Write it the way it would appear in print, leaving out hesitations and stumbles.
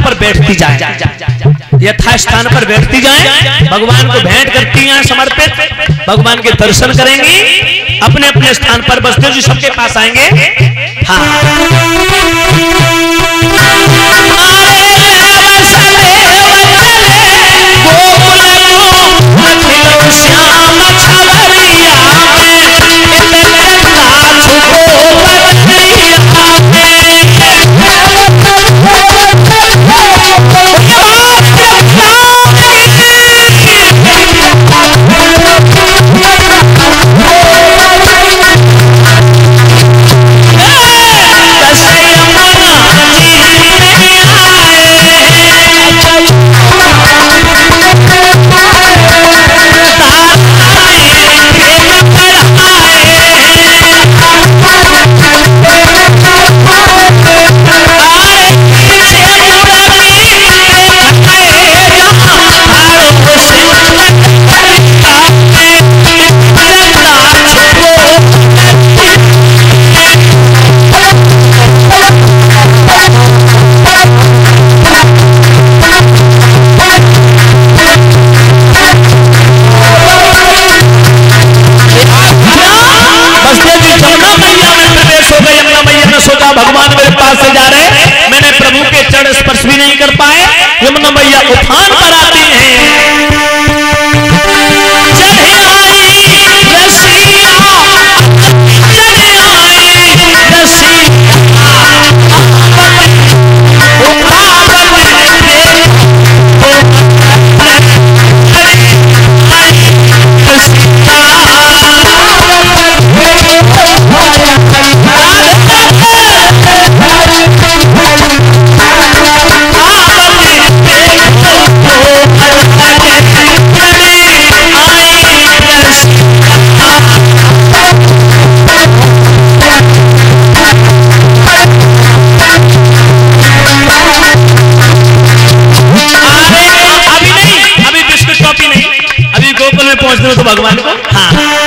पर बैठती जाए, यथा स्थान पर बैठती जाए, भगवान को भेंट करती हैं समर्पित, भगवान के दर्शन करेंगी, अपने अपने स्थान पर बसदेव जी सबके पास आएंगे। भगवान मेरे पास से जा रहे हैं, मैंने प्रभु के चरण स्पर्श भी नहीं कर पाए, यमुना मैया उफान पर आती हैं। चढ़ आई रसिया, चढ़ आई रसिया, पहुंचने तो भगवान को। हाँ